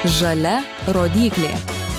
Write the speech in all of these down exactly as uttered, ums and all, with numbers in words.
Žalia rodyklė.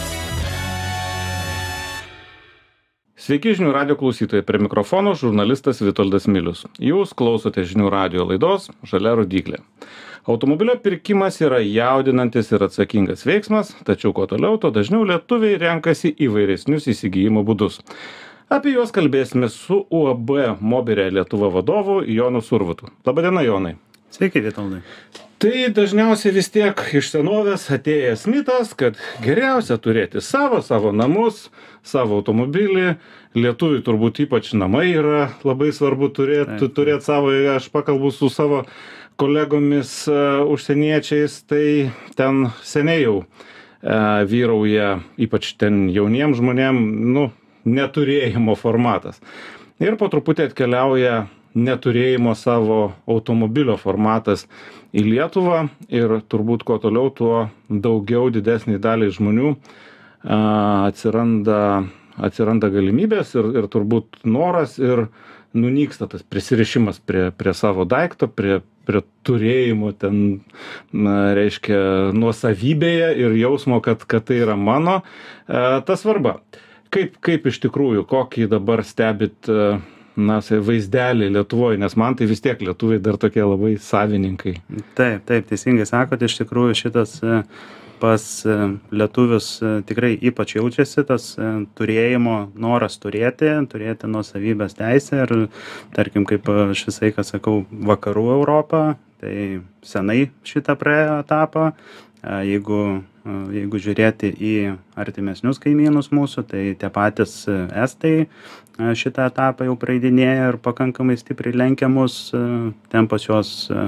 Sveiki žinių radijo klausytojai, prie mikrofono žurnalistas Vitoldas Milius. Jūs klausote žinių radijo laidos Žalia rodyklė. Automobilio pirkimas yra jaudinantis ir atsakingas veiksmas, tačiau kuo toliau, to dažniau lietuviai renkasi įvairesnius įsigijimo būdus. Apie juos kalbėsime su U A B Mobire Lietuva vadovu Jonu Survatu. Labadiena, Jonai. Sveiki, Vitoldai. Tai dažniausiai vis tiek iš senovės atėjęs mitas, kad geriausia turėti savo, savo namus, savo automobilį. Lietuviui turbūt ypač namai yra labai svarbu turėti, turėti savo. Aš pakalbu su savo kolegomis uh, užsieniečiais, tai ten seniai jau uh, vyrauja, ypač ten jauniem žmonėm, nu, neturėjimo formatas. Ir po truputį atkeliauja neturėjimo savo automobilio formatas į Lietuvą ir turbūt kuo toliau, tuo daugiau didesnį dalį žmonių a, atsiranda, atsiranda galimybės ir, ir turbūt noras ir nunyksta tas prisirišimas prie, prie savo daikto, prie, prie turėjimo ten, na, reiškia, nuosavybėje ir jausmo, kad, kad tai yra mano. A, ta svarba. Kaip, kaip iš tikrųjų, kokį dabar stebit na, vaizdelį Lietuvoje, nes man tai vis tiek lietuviai dar tokie labai savininkai. Taip, taip, teisingai sakot, iš tikrųjų šitas pas lietuvius tikrai ypač jaučiasi tas turėjimo noras turėti, turėti nuosavybės teisę ir tarkim, kaip aš visai, ką sakau, vakarų Europą, tai senai šitą praėjo etapą. Jeigu, jeigu žiūrėti į artimesnius kaimynus mūsų, tai tie patys estai šitą etapą jau praeidinėja ir pakankamai stipriai lenkia mus, ten pas juos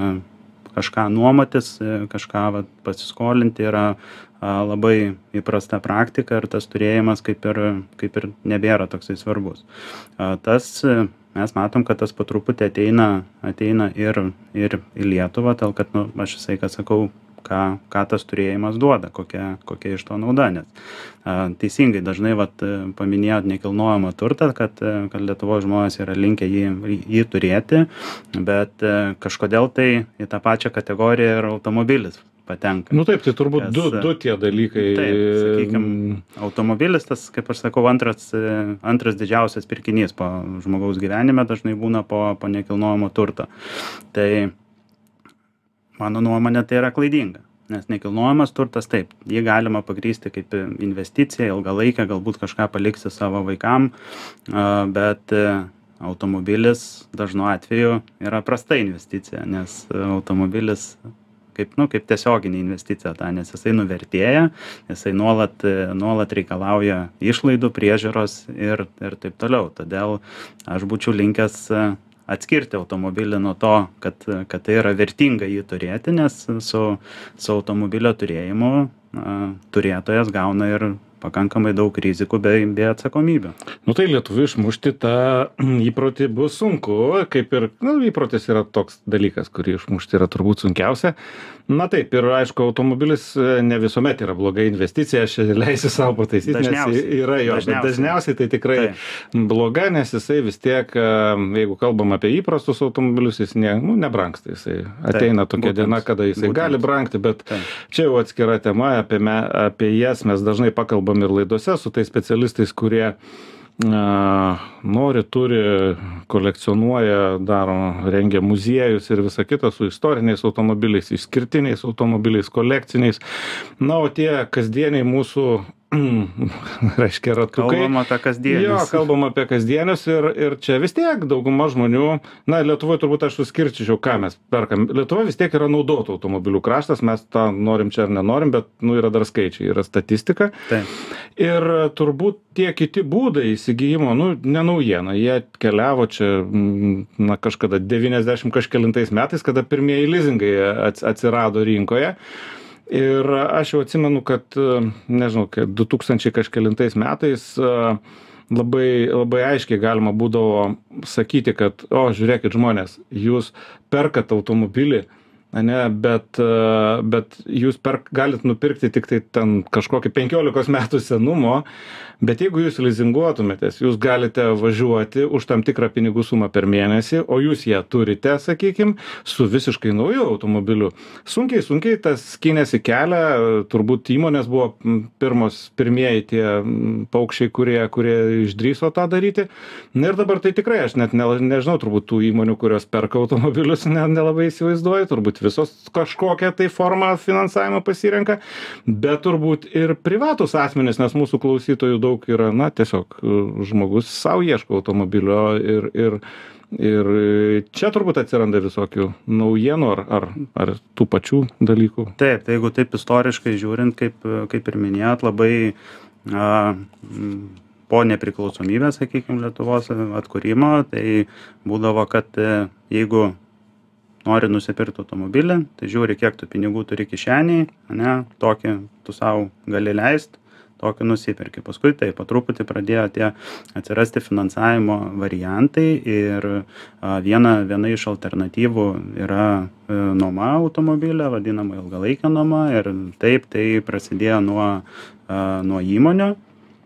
kažką nuomotis, kažką vat, pasiskolinti yra labai įprasta praktika ir tas turėjimas kaip ir, kaip ir nebėra toksai svarbus. Tas, mes matom, kad tas po truputį ateina, ateina ir, ir į Lietuvą, tel kad, nu, aš visai, ką sakau, ką, ką tas turėjimas duoda, kokia, kokia iš to nauda. Nes a, teisingai dažnai vat, paminėjot nekilnojamą turtą, kad, kad Lietuvos žmonės yra linkę jį, jį turėti, bet a, kažkodėl tai į tą pačią kategoriją ir automobilis patenka. Nu taip, tai turbūt Kas, du, du tie dalykai. Taip, sakykime, automobilis, tas, kaip aš sakau, antras, antras didžiausias pirkinys po žmogaus gyvenime dažnai būna po, po nekilnojamo turto. Tai mano nuomonė tai yra klaidinga, nes nekilnojamas turtas taip, jį galima pagrįsti kaip investiciją, ilgalaikę, galbūt kažką paliksi savo vaikam, bet automobilis dažnu atveju yra prasta investicija, nes automobilis kaip, nu, kaip tiesioginė investicija, ta, nes jisai nuvertėja, jisai nuolat, nuolat reikalauja išlaidų, priežiūros ir, ir taip toliau. Todėl aš būčiau linkęs atskirti automobilį nuo to, kad, kad tai yra vertinga jį turėti, nes su, su automobilio turėjimu a, turėtojas gauna ir pakankamai daug rizikų bei, bei atsakomybę. Nu tai lietuviui išmušti tą įprotį bus sunku, kaip ir, nu, įprotis yra toks dalykas, kurį išmušti yra turbūt sunkiausia. Na taip, ir aišku, automobilis ne visuomet yra bloga investicija, aš leisiu savo pataisyti, nes yra jo, dažniausiai. Bet dažniausiai tai tikrai tai. bloga, nes jisai vis tiek, jeigu kalbam apie įprastus automobilius, jis ne, nu, nebrangsta, jisai ateina tokia būtent, diena, kada jisai būtent. gali brangti, bet tai. čia jau atskira tema, apie, me, apie jas mes dažnai pakalbam ir laidose su tais specialistais, kurie a, nori, turi, kolekcionuoja, daro, rengia muziejus ir visa kita su istoriniais automobiliais, išskirtiniais automobiliais, kolekciniais. Na, o tie kasdieniai mūsų reiškia ratukai. Kalbam apie kasdienius. Jo, kalbam apie kasdienius ir, ir čia vis tiek dauguma žmonių, na, Lietuvoje turbūt aš suskirčiau, ką mes perkam. Lietuva vis tiek yra naudotų automobilių kraštas, mes tą norim čia ar nenorim, bet, nu, yra dar skaičiai, yra statistika. Taip. Ir turbūt tie kiti būdai įsigijimo, nu, ne naujiena, jie keliavo čia, na, kažkada devyniasdešimt kažkelintais metais, kada pirmieji lizingai atsirado rinkoje. Ir aš jau atsimenu, kad, nežinau, kad du tūkstančiai kažkelintais metais labai, labai aiškiai galima būdavo sakyti, kad, o, žiūrėkit žmonės, jūs perkat automobilį ane, bet, bet jūs per, galit nupirkti tik tai ten kažkokį penkiolikos metų senumo, bet jeigu jūs lizinguotumėtės, jūs galite važiuoti už tam tikrą pinigų sumą per mėnesį, o jūs ją turite, sakykim, su visiškai nauju automobiliu. Sunkiai, sunkiai tas skynėsi kelią, turbūt įmonės buvo pirmos, pirmieji tie paukščiai, kurie, kurie išdrįso tą daryti. Ir dabar tai tikrai, aš net ne, nežinau, turbūt tų įmonių, kurios perka automobilius, ne, nelabai įsivaizduoju, turbūt visos kažkokią tai formą finansavimą pasirenka, bet turbūt ir privatus asmenys, nes mūsų klausytojų daug yra, na, tiesiog žmogus savo ieško automobilio ir, ir, ir čia turbūt atsiranda visokių naujienų ar, ar, ar tų pačių dalykų. Taip, tai jeigu taip istoriškai žiūrint, kaip, kaip ir minėjot, labai a, po nepriklausomybės, sakykime, Lietuvos atkūrimo, tai būdavo, kad jeigu nori nusipirkti automobilį, tai žiūri, kiek tu pinigų turi kišeniai, ne, tokį tu savo gali leisti, tokį nusipirki. Paskui tai po truputį pradėjo tie atsirasti finansavimo variantai ir a, viena, viena iš alternatyvų yra e, nuoma automobilio, vadinama ilgalaikė nuoma ir taip tai prasidėjo nuo, a, nuo įmonių.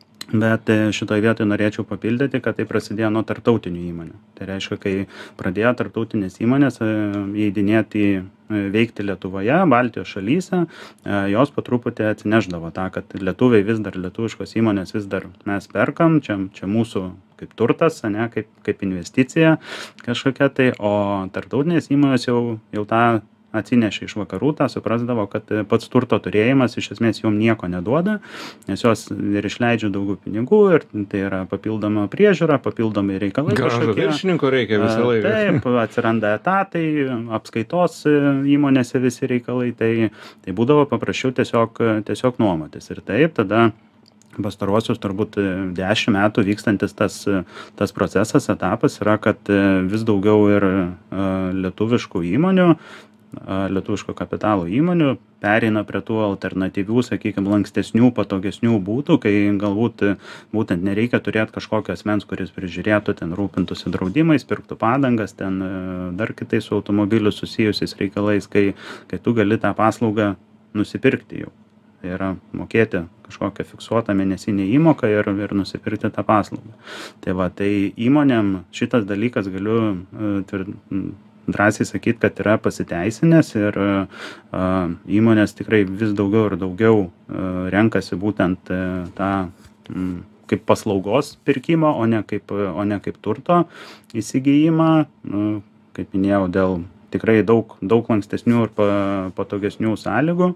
Bet šitoje vietoje norėčiau papildyti, kad tai prasidėjo nuo tarptautinių įmonių. Tai reiškia, kai pradėjo tarptautinės įmonės įeidinėti veikti Lietuvoje, Baltijos šalyse, jos po truputį atsineždavo tą, kad lietuviai vis dar, lietuviškos įmonės vis dar mes perkam, čia, čia mūsų kaip turtas, ne, kaip, kaip investicija kažkokia tai, o tarptautinės įmonės jau, jau tą atsinešė iš vakarų, tą suprasdavo, kad pats turto turėjimas iš esmės jom nieko neduoda, nes jos ir išleidžia daugiau pinigų ir tai yra papildoma priežiūra, papildomi reikalai. Gražu viršininko reikia visą laiką. Taip, atsiranda etatai, apskaitos įmonėse visi reikalai, tai, tai būdavo paprasčiau tiesiog, tiesiog nuomotis. Ir taip, tada pastaruosius turbūt dešimt metų vykstantis tas, tas procesas, etapas yra, kad vis daugiau ir lietuviškų įmonių, lietuviško kapitalo įmonių pereina prie tų alternatyvių, sakykime, lankstesnių, patogesnių būdų, kai galbūt būtent nereikia turėti kažkokio asmens, kuris prižiūrėtų, ten rūpintųsi draudimais, pirktų padangas, ten dar kitais su automobiliu susijusiais reikalais, kai, kai tu gali tą paslaugą nusipirkti jau. Tai yra mokėti kažkokią fiksuotą mėnesinę įmoką ir, ir nusipirkti tą paslaugą. Tai va, tai įmonėm šitas dalykas galiu tvirt, drąsiai sakyti, kad yra pasiteisinęs ir a, įmonės tikrai vis daugiau ir daugiau a, renkasi būtent a, tą m, kaip paslaugos pirkimą, o ne kaip, o ne kaip turto įsigijimą, nu, kaip minėjau, dėl tikrai daug, daug lankstesnių ir pa, patogesnių sąlygų.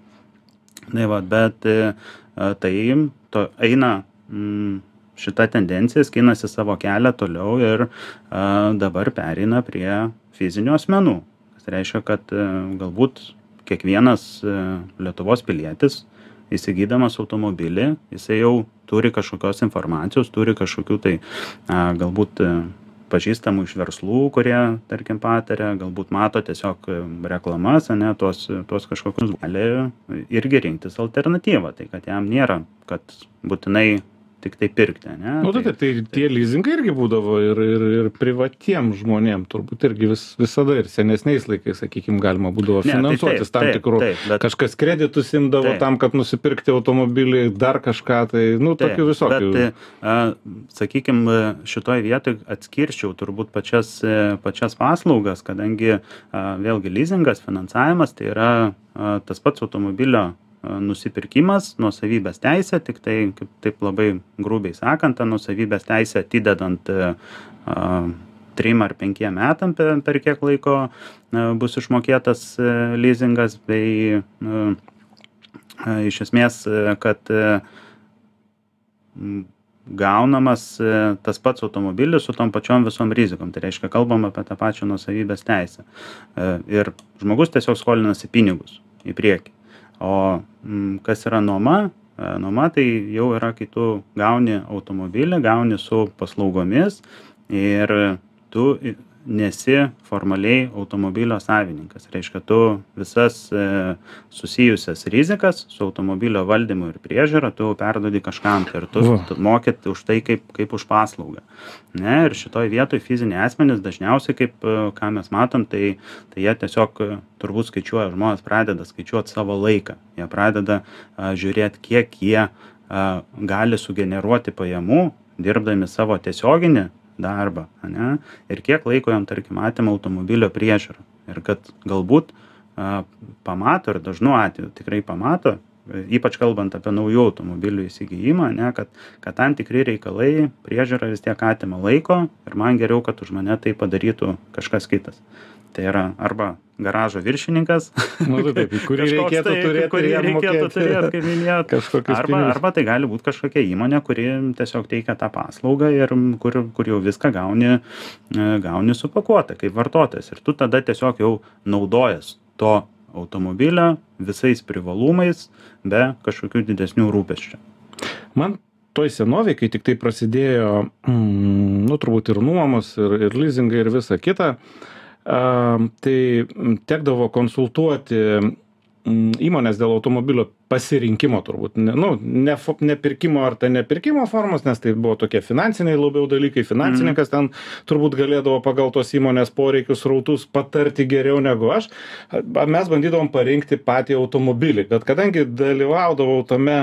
Tai va, bet a, tai to eina m, šita tendencija, skinasi savo kelią toliau ir a, dabar pereina prie fizinių asmenų. Tai reiškia, kad galbūt kiekvienas Lietuvos pilietis, įsigydamas automobilį, jisai jau turi kažkokios informacijos, turi kažkokių tai a, galbūt pažįstamų iš verslų, kurie, tarkim, pataria, galbūt mato tiesiog reklamas, ne, tuos, tuos kažkokius gali irgi rinktis alternatyvą. Tai kad jam nėra, kad būtinai tik tai pirkti, ne? Nu, tai, tai, tai tie leasingai irgi būdavo ir, ir, ir privatiem žmonėm, turbūt irgi vis, visada ir senesniais laikais, sakykime, galima būdavo ne, finansuotis tai taip, tam tikrų. Taip, bet, kažkas kreditus imdavo taip, tam, kad nusipirkti automobilį, dar kažką, tai, nu, taip, tokių visokių. Bet, a, sakykime, šitoj vietoj atskirčiau turbūt pačias, pačias paslaugas, kadangi a, vėlgi leasingas, finansavimas, tai yra a, tas pats automobilio nusipirkimas, nuosavybės teisė, tik tai, kaip taip labai grubiai sakant, tą nuosavybės teisę atidedant a, trim ar penkiem metam per, per kiek laiko a, bus išmokėtas a, leasingas, bei a, a, iš esmės, a, kad a, gaunamas a, tas pats automobilis su tom pačiom visom rizikom. Tai reiškia, kalbam apie tą pačią nuosavybės teisę. A, ir žmogus tiesiog skolinasi pinigus į priekį. O m, kas yra nuoma? Nuoma tai jau yra, kai tu gauni automobilį, gauni su paslaugomis ir tu nesi formaliai automobilio savininkas. Reiškia, tu visas e, susijusias rizikas su automobilio valdymu ir priežiūra tu perduodi kažkam ir tu, tu mokėt už tai kaip, kaip už paslaugą. Ne, ir šitoj vietoj fiziniai asmenys dažniausiai, kaip ką mes matom, tai, tai jie tiesiog turbūt skaičiuoja, žmonės pradeda skaičiuoti savo laiką. Jie pradeda a, žiūrėti, kiek jie a, gali sugeneruoti pajamų, dirbdami savo tiesioginį darbą, ane, ir kiek laiko jam, tarkim, atima automobilio priežiūra. Ir kad galbūt a, pamato ir dažnu atveju tikrai pamato, ypač kalbant apie naujų automobilių įsigijimą, ne, kad, kad tam tikri reikalai priežiūra vis tiek atima laiko ir man geriau, kad už mane tai padarytų kažkas kitas. Tai yra arba garažo viršininkas, nu, taip, kurį reikėtų tai, turėti, kurį reikėtų turėti, kaip minėjot, arba, arba tai gali būti kažkokia įmonė, kuri tiesiog teikia tą paslaugą ir kur, kur jau viską gauni, gauni supakuotą kaip vartotojas. Ir tu tada tiesiog jau naudojas to automobilio visais privalumais be kažkokių didesnių rūpesčių. Man toj senovėj, kai tik tai prasidėjo, mm, nu, turbūt ir nuomos, ir, ir leasingai, ir visa kita, uh, tai tekdavo konsultuoti įmonės dėl automobilio pasirinkimo turbūt, ne, nu, ne, ne pirkimo ar tai nepirkimo formos, nes tai buvo tokie finansiniai labiau dalykai, finansininkas ten turbūt galėdavo pagal tos įmonės poreikius, rautus patarti geriau negu aš. Mes bandydavom parinkti patį automobilį, bet kadangi dalyvaudavau tame,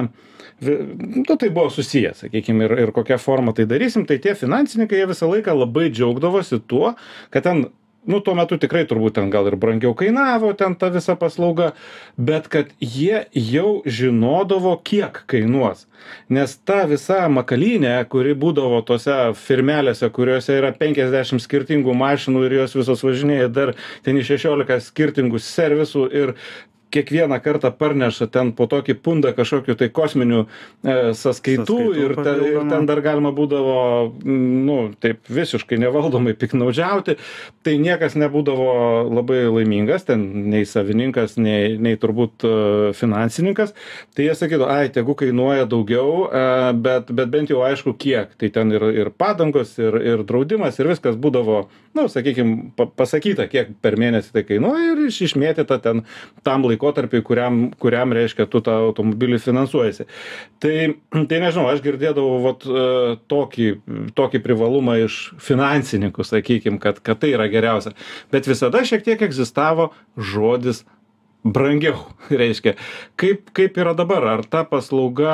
nu, tai buvo susiję, sakykime, ir, ir kokią formą tai darysim, tai tie finansininkai jie visą laiką labai džiaugdavosi tuo, kad ten, nu, tuo metu tikrai turbūt ten gal ir brangiau kainavo ten ta visa paslauga, bet kad jie jau žinodavo, kiek kainuos. Nes ta visa makalynė, kuri būdavo tose firmelėse, kuriuose yra penkiasdešimt skirtingų mašinų ir jos visos važinėja dar ten į šešiolika skirtingų servisų ir kiekvieną kartą parneša ten po tokį pundą kažkokių tai kosminių e, sąskaitų, sąskaitų ir, te, ir ten dar galima būdavo, nu, taip visiškai nevaldomai piknaudžiauti, tai niekas nebūdavo labai laimingas, ten nei savininkas, nei, nei turbūt e, finansininkas, tai jie sakydavo, ai, tegu kainuoja daugiau, e, bet, bet bent jau aišku kiek, tai ten ir, ir padangos, ir, ir draudimas, ir viskas būdavo, nu, sakykime, pasakyta, kiek per mėnesį tai kainuoja ir išmėtyta ten tam laikui laikotarpiai, kuriam, kuriam reiškia, tu tą automobilį finansuojasi. Tai, tai nežinau, aš girdėdavau vat, tokį, tokį privalumą iš finansininkų, sakykime, kad, kad tai yra geriausia. Bet visada šiek tiek egzistavo žodis brangiau, reiškia. Kaip, kaip yra dabar? Ar ta paslauga,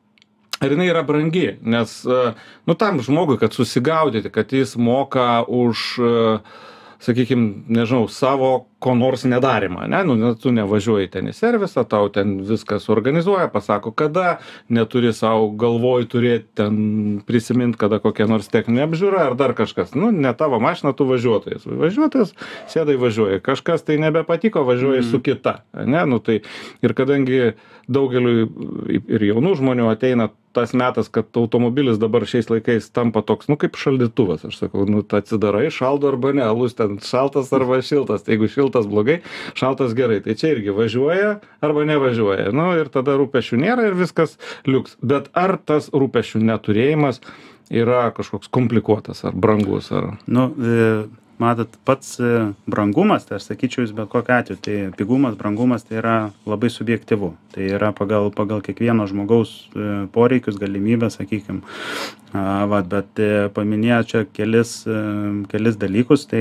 ar jinai yra brangi? Nes, nu, tam žmogui, kad susigaudyti, kad jis moka už, sakykime, nežinau, savo ko nors nedarimą, ne, nu, tu nevažiuoji ten į servisą, tau ten viskas organizuoja, pasako kada, neturi savo galvoj turėti ten prisimint, kada kokia nors techninė apžiūra ar dar kažkas, nu, ne tavo mašina, tu važiuotojas, važiuotojas, sėdai važiuoja, kažkas tai nebepatiko, važiuoja mm. su kita, ne, nu, tai ir kadangi daugeliui ir jaunų žmonių ateina tas metas, kad automobilis dabar šiais laikais tampa toks, nu, kaip šaldytuvas, aš sakau, nu, atsidarai, šaldo arba ne, alus ten šaltas arba šiltas, tai jeigu šiltas blogai, šaltas gerai, tai čia irgi važiuoja arba nevažiuoja, nu, ir tada rūpesčių nėra ir viskas liuks, bet ar tas rūpesčių neturėjimas yra kažkoks komplikuotas ar brangus, ar... Nu, e... Matot, pats brangumas, tai aš sakyčiau, jis bet kokiu atveju, tai pigumas, brangumas tai yra labai subjektyvu. Tai yra pagal, pagal kiekvieno žmogaus poreikius, galimybės, sakykime. Vat, bet paminėjo čia kelis, kelis dalykus, tai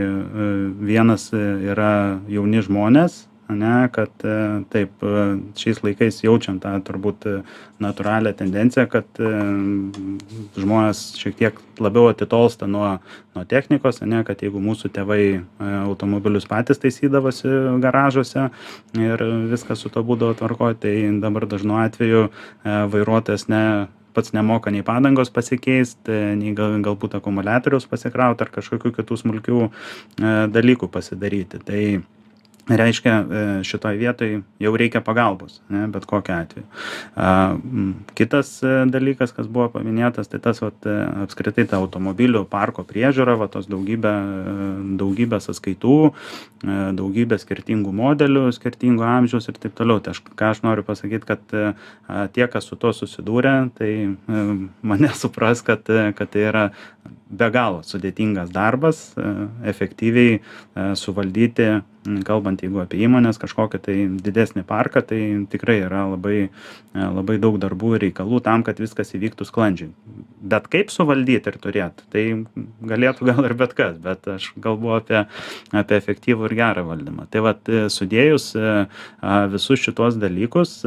vienas yra jauni žmonės, ne, kad taip, šiais laikais jaučiam tą turbūt natūralią tendenciją, kad žmonės šiek tiek labiau atitolsta nuo, nuo technikos, ne, kad jeigu mūsų tėvai automobilius patys taisydavosi garažuose ir viskas su to būdavo tvarkoje, tai dabar dažnu atveju vairuotojas ne pats nemoka nei padangos pasikeisti, nei gal, galbūt akumuliatoriaus pasikrauti ar kažkokių kitų smulkių dalykų pasidaryti. Tai reiškia, šitoj vietoj jau reikia pagalbos, ne, bet kokiu atveju. Kitas dalykas, kas buvo paminėtas, tai tas vat, apskritai ta automobilių parko priežiūra, va, tos daugybė, daugybė sąskaitų, daugybė skirtingų modelių, skirtingų amžiaus ir taip toliau. Tai aš, ką aš noriu pasakyti, kad tie, kas su to susidūrė, tai mane supras, kad, kad tai yra be galo sudėtingas darbas, efektyviai suvaldyti, kalbant jeigu apie įmonės kažkokią tai didesnį parką, tai tikrai yra labai, labai daug darbų ir reikalų tam, kad viskas įvyktų sklandžiai. Bet kaip suvaldyti ir turėti, tai galėtų gal ir bet kas, bet aš galvoju apie, apie efektyvų ir gerą valdymą. Tai vat sudėjus visus šitos dalykus,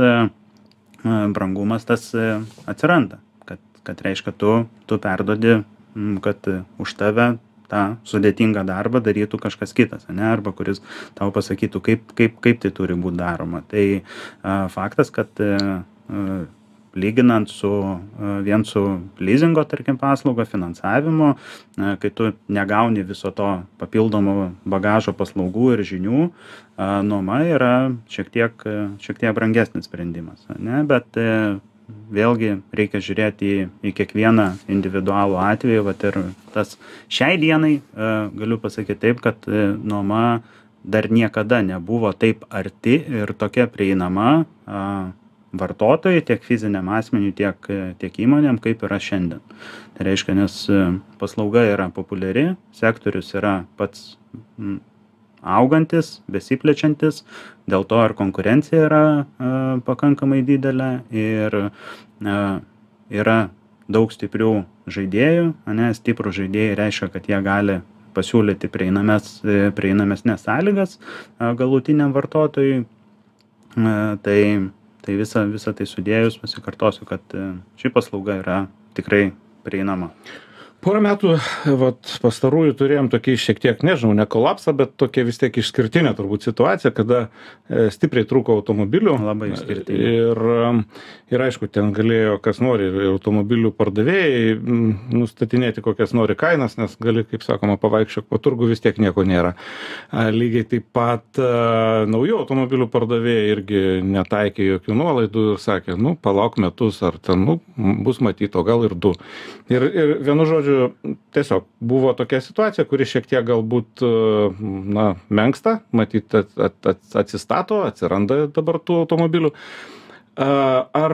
brangumas tas atsiranda, kad, kad reiškia tu, tu perduodi, kad už tave tą sudėtingą darbą darytų kažkas kitas, ne? Arba kuris tau pasakytų, kaip, kaip, kaip tai turi būti daroma. Tai a, faktas, kad a, lyginant su a, vien su leasingo, tarkim, paslauga, finansavimu, a, kai tu negauni viso to papildomo bagažo paslaugų ir žinių, a, nuoma yra šiek tiek, šiek tiek brangesnis sprendimas, ne? Bet a, vėlgi reikia žiūrėti į, į kiekvieną individualų atvejį, vat ir tas šiai dienai e, galiu pasakyti taip, kad e, nuoma dar niekada nebuvo taip arti ir tokia prieinama e, vartotojai tiek fiziniam asmeniui, tiek, tiek įmonėm, kaip yra šiandien. Tai reiškia, nes paslauga yra populiari, sektorius yra pats m, augantis, besiplečiantis, dėl to ir konkurencija yra e, pakankamai didelė ir e, yra daug stiprių žaidėjų, ne, stiprų žaidėjai reiškia, kad jie gali pasiūlyti prieinames, prieinamesnės sąlygas e, galutiniam vartotojui. E, tai tai visą, visą tai sudėjus pasikartosiu, kad e, ši paslauga yra tikrai prieinama. Porą metų, vat, pastarųjų turėjom tokį šiek tiek, nežinau, ne kolapsą, bet tokia vis tiek išskirtinė turbūt situacija, kada e, stipriai trūko automobilių. Labai išskirtinė. Ir, ir aišku, ten galėjo kas nori, ir automobilių pardavėjai m, nustatinėti kokias nori kainas, nes gali, kaip sakoma, pavaikščiok po turgų, vis tiek nieko nėra. A, lygiai taip pat a, naujų automobilių pardavėjai irgi netaikė jokių nuolaidų ir sakė, nu, palauk metus, ar ten, nu, bus matyti, o gal ir du. Ir, ir vienu žodžiu, tiesiog buvo tokia situacija, kuri šiek tiek galbūt, na, menksta, matyt, at, at, atsistato, atsiranda dabar tų automobilių. Ar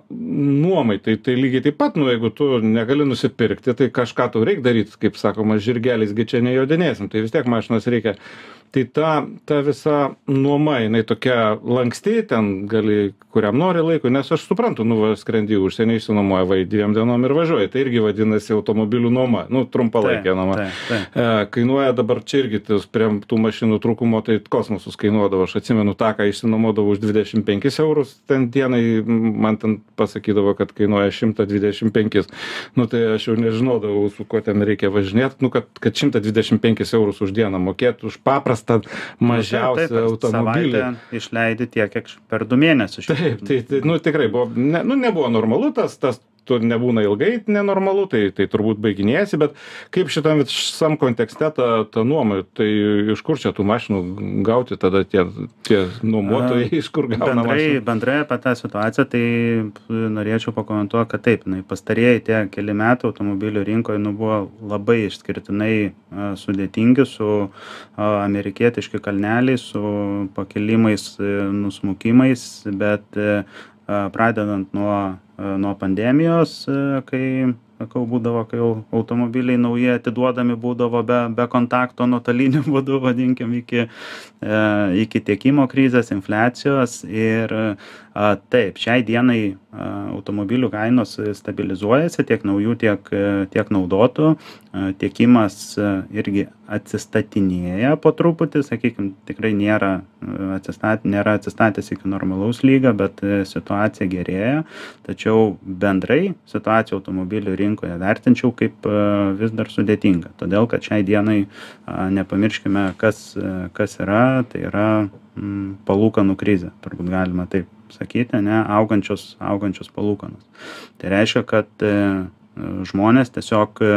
nuomai, tai, tai lygiai taip pat, nu, jeigu tu negali nusipirkti, tai kažką tau reikia daryti, kaip sakoma, žirgelis, gi čia nejodinėsim, tai vis tiek mašinos reikia. Tai ta, ta visa nuoma, jinai tokia lanksti, ten gali kuriam nori laikui, nes aš suprantu, nu, va, skrendi užsienį, išsinuomoja va, dviem dienom ir važiuoja, tai irgi vadinasi automobilių nuoma, nu, trumpalaikė nuoma. Taip, taip. E, kainuoja dabar čia irgi tis, prie tų mašinų trūkumo, tai kosmosus kainuodavo, aš atsimenu tą, ką išsinuomodavo už dvidešimt penkis eurus, ten dienai man ten pasakydavo, kad kainuoja šimtas dvidešimt penkis. Nu, tai aš jau nežinodavau, su kuo ten reikia važinėti, nu, kad, kad šimtas dvidešimt penkis eurus už dieną mokėti už paprastą mažiausią taip, taip, automobilį. Savaitę išleidi tiek, kiek per du mėnesius. Taip, tai, tai nu, tikrai buvo, ne, nu, nebuvo normalu, tas, tas tu nebūna ilgai nenormalu, tai, tai turbūt baiginėjasi, bet kaip šitam visam kontekste ta, ta nuoma, tai iš kur čia tų mašinų gauti tada tie, tie nuomotojai, iš kur gauna bendrai, mašinų? Bendrai apie tą situaciją, tai norėčiau pakomentuoti, kad taip, na, pastarėjai tie keli metų automobilių rinkoje nu, buvo labai išskirtinai a, sudėtingi su a, amerikietiški kalneliai, su pakilimais, nusmukimais, bet a, pradedant nuo nuo pandemijos, kai, sakau, būdavo, kai automobiliai nauji atiduodami būdavo be, be kontakto nuotoliniu būdu, vadinkim, iki, e, iki tiekimo krizės, infliacijos ir a, taip, šiai dienai a, automobilių kainos stabilizuojasi, tiek naujų, tiek, tiek naudotų, a, tiekimas a, irgi atsistatinėja po truputį, sakykime, tikrai nėra, atsistat, nėra atsistatęs iki normalaus lygio, bet situacija gerėja, tačiau bendrai situacija automobilių rinkoje vertinčiau kaip vis dar sudėtinga, todėl kad šiai dienai nepamirškime, kas, kas yra, tai yra mm, palūkanų krizė, turbūt galima taip sakyti, ne, augančios, augančios palūkanos. Tai reiškia, kad žmonės tiesiog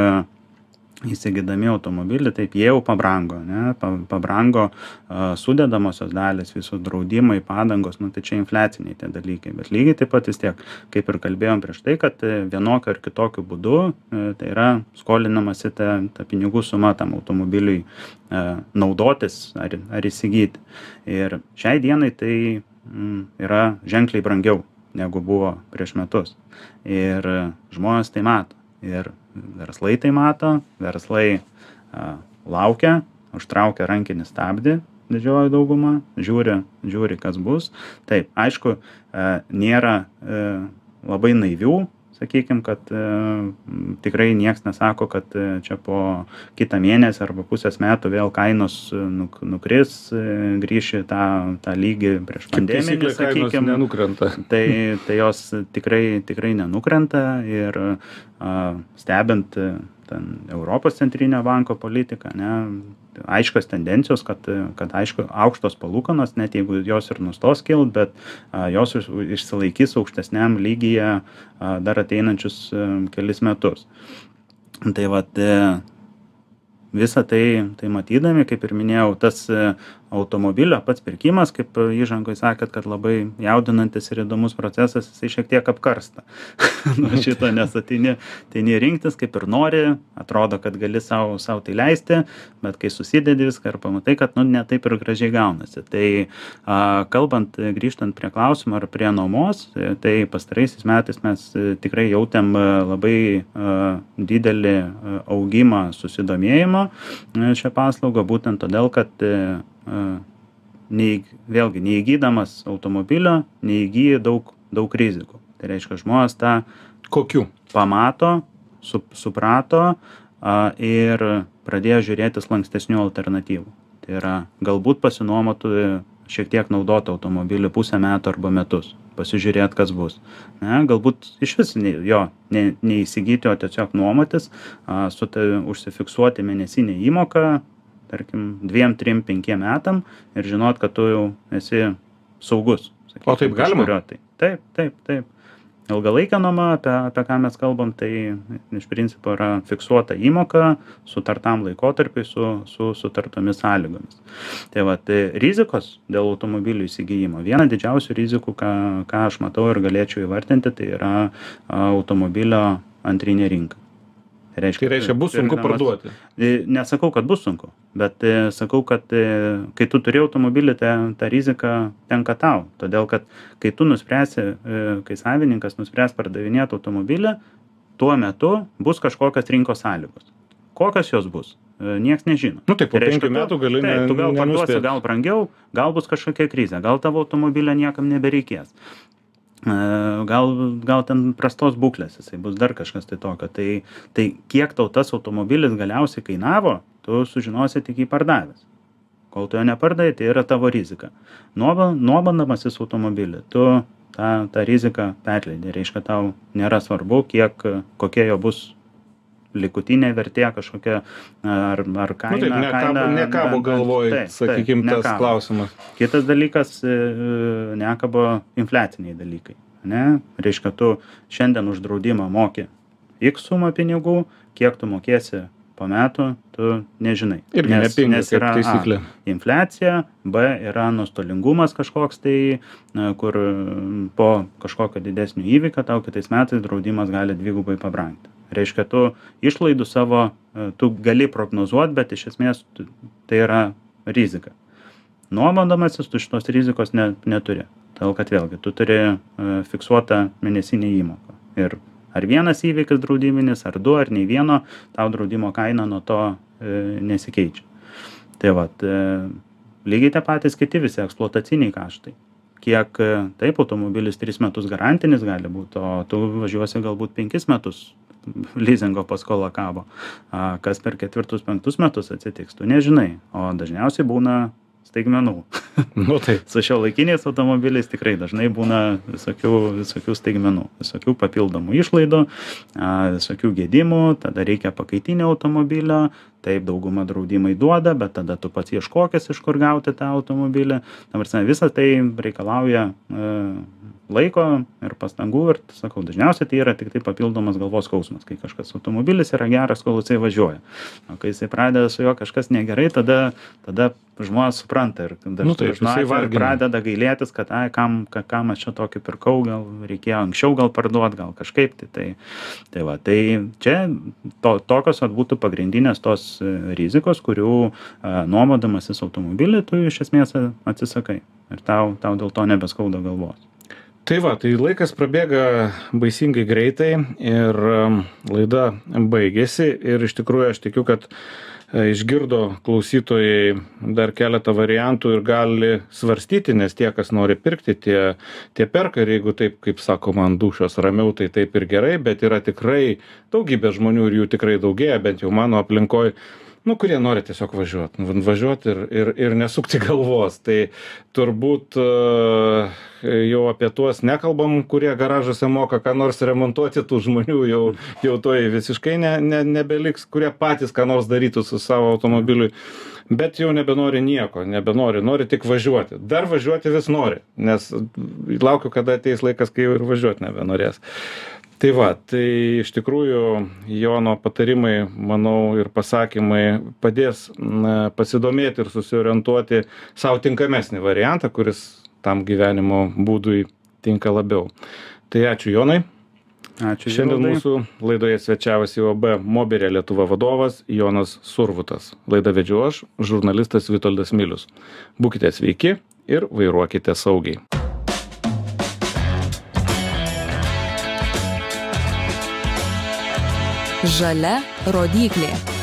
įsigydami automobilį, taip jie jau pabrango, ne, pabrango uh, sudedamosios dalys, visos draudimai, padangos, nu tai čia infliaciniai tie dalykai, bet lygiai taip pat vis tiek, kaip ir kalbėjom prieš tai, kad vienokiu ar kitokiu būdu, uh, tai yra skolinamasi ta, ta pinigų suma tam automobiliui uh, naudotis ar, ar įsigyti. Ir šiai dienai tai mm, yra ženkliai brangiau negu buvo prieš metus. Ir uh, žmonės tai mato. Ir verslai tai mato, verslai a, laukia, užtraukia rankinį stabdį, didžioji dauguma, žiūri, žiūri, kas bus. Taip, aišku, a, nėra a, labai naivių, sakykim, kad e, tikrai nieks nesako, kad e, čia po kitą mėnesį arba pusės metų vėl kainos nuk, nukris, e, grįši tą, tą lygį prieš pandeminį, sakykim. Nenukrenta. Tai, tai jos tikrai, tikrai nenukrenta ir a, stebint ten Europos centrinio banko politiką, ne, aiškios tendencijos, kad, kad aišku, aukštos palūkanos, net jeigu jos ir nustos kilt, bet a, jos išsilaikys aukštesniam lygyje a, dar ateinančius a, kelis metus. Tai vat, e, visą tai, tai matydami, kaip ir minėjau, tas e, automobilio pats pirkimas, kaip įžangoj sakėt, kad labai jaudinantis ir įdomus procesas, jisai šiek tiek apkarsta. Nuo šito, nes ateini, ateini rinktis, kaip ir nori, atrodo, kad gali savo, savo tai leisti, bet kai susidedi viską ir pamatai, kad nu, ne taip ir gražiai gaunasi. Tai a, kalbant, grįžtant prie klausimų ar prie nuomos, tai pastaraisiais metais mes tikrai jautėm labai a, didelį a, augimą susidomėjimo a, šią paslaugą, būtent todėl, kad a, Neįg, vėlgi, neįgydamas automobilio, neįgyji daug, daug rizikų. Tai reiškia, žmonės tą kokių pamato, su, suprato a, ir pradėjo žiūrėtis lankstesnių alternatyvų. Tai yra, galbūt pasinuomotų šiek tiek naudotą automobilį pusę metų arba metus, pasižiūrėti, kas bus. Ne, galbūt iš vis ne, jo ne, neįsigyti, o tiesiog nuomotis, a, su ta, užsifiksuoti mėnesinę įmoką, tarkim, dviem, trim, penkiem metam ir žinot, kad tu jau esi saugus. Sakykim, o taip galima? Tai. Taip, taip, taip. Ilgalaikė nuoma, apie, apie ką mes kalbam, tai iš principo yra fiksuota įmoka sutartam laikotarpiui su, su sutartomis sąlygomis. Tai va, tai rizikos dėl automobilių įsigijimo. Viena didžiausių rizikų, ką, ką aš matau ir galėčiau įvardinti, tai yra automobilio antrinė rinka. Tai reiškia, tai reiškia bus sunku parduoti. Nesakau, kad bus sunku, bet sakau, kad kai tu turi automobilį, ta, ta rizika tenka tau. Todėl, kad kai tu nuspręsi, kai savininkas nuspręs pardavinėti automobilį, tuo metu bus kažkokios rinkos sąlygos. Kokios jos bus? Nieks nežino. Nu taip, po tai reiškia, penkių metų gali tai, ne, tu gal parduosi, nenuspėt. gal brangiau, gal bus kažkokia krizė, gal tavo automobilio niekam nebereikės. Gal, gal ten prastos būklės, jisai bus dar kažkas tai tokio. Tai, tai kiek tau tas automobilis galiausiai kainavo, tu sužinosi tik jį pardavęs. Kol tu jo nepardavai, tai yra tavo rizika. Nuomodamasis automobilį, tu tą, tą riziką perleidi. Reiškia, tau nėra svarbu, kiek, kokia jo bus likutinė vertė kažkokia, ar, ar kaina. Nu, taip, nekabo, kaina, nekabo galvoj, taip, sakykim, taip, tas nekabo. klausimas. Kitas dalykas, nekabo infliaciniai dalykai. Ne? Reiškia, tu šiandien už draudimą moki X sumą pinigų, kiek tu mokėsi po metų, tu nežinai. Irgi nes, nepinga, nes kaip yra taisyklė. A, infliacija, B yra nuostolingumas kažkoks tai, kur po kažkokio didesnio įvykio tau kitais metais draudimas gali dvigubai pabrangti. Reiškia, tu išlaidų savo, tu gali prognozuoti, bet iš esmės tai yra rizika. Nuomodamasis tu šitos rizikos ne, neturi. Todėl, kad vėlgi, tu turi fiksuotą mėnesinį įmoką. Ir ar vienas įvykis draudiminis, ar du, ar nei vieno, tau draudimo kaina nuo to e, nesikeičia. Tai va, e, lygiai tie patys kiti visi eksploataciniai kaštai. Kiek, taip, automobilis tris metus garantinis gali būti, o tu važiuosi galbūt penkis metus lizingo paskola kabo. A, kas per ketvirtus, penktus metus atsitiks, tu nežinai, o dažniausiai būna staigmenų. Nu, tai. Su šiuolaikiniais automobiliais tikrai dažnai būna visokių, visokių staigmenų, visokių papildomų išlaidų, a, visokių gedimų, tada reikia pakaitinio automobilio, taip dauguma draudimai duoda, bet tada tu pats ieškokis, iš kur gauti tą automobilį. Tavrasme, visą tai reikalauja e, laiko ir pastangų ir, sakau, dažniausiai tai yra tik tai papildomas galvos skausmas, kai kažkas automobilis yra geras, kol jisai važiuoja. O kai jisai pradeda su juo kažkas negerai, tada, tada žmonės supranta ir nu, taip, pradeda gailėtis, kad ai, kam, ka, kam aš čia tokį pirkau, gal reikėjo anksčiau gal parduoti, gal kažkaip. Tai, tai, tai, va, tai čia to, tokios at, būtų pagrindinės tos rizikos, kurių a, nuomodamasis automobilį tu iš esmės atsisakai ir tau, tau dėl to nebeskauda galvos. Tai va, tai laikas prabėga baisingai greitai ir laida baigėsi ir iš tikrųjų aš tikiu, kad išgirdo klausytojai dar keletą variantų ir gali svarstyti, nes tie, kas nori pirkti, tie, tie perka ir jeigu taip, kaip sako, man dušos ramiau, tai taip ir gerai, bet yra tikrai daugybė žmonių ir jų tikrai daugėja, bent jau mano aplinkoje, nu, kurie nori tiesiog važiuoti, važiuoti ir, ir, ir nesukti galvos. Tai turbūt uh, jau apie tuos nekalbam, kurie garažuose moka ką nors remontuoti, tų žmonių jau, jau to visiškai ne, ne, nebeliks, kurie patys ką nors darytų su savo automobiliui, bet jau nebenori nieko, nebenori, nori tik važiuoti. Dar važiuoti vis nori, nes laukiu, kada ateis laikas, kai jau ir važiuoti nebenorės. Tai va, tai iš tikrųjų Jono patarimai, manau, ir pasakymai padės na, pasidomėti ir susiorientuoti savo tinkamesnį variantą, kuris tam gyvenimo būdui tinka labiau. Tai ačiū Jonai. Ačiū. Šiandien Valdai. mūsų laidoje svečiavosi U A B Moberė Lietuva vadovas Jonas Survutas. Laidą vedžiau aš, žurnalistas Vitoldas Milius. Būkite sveiki ir vairuokite saugiai. Žalia rodyklė.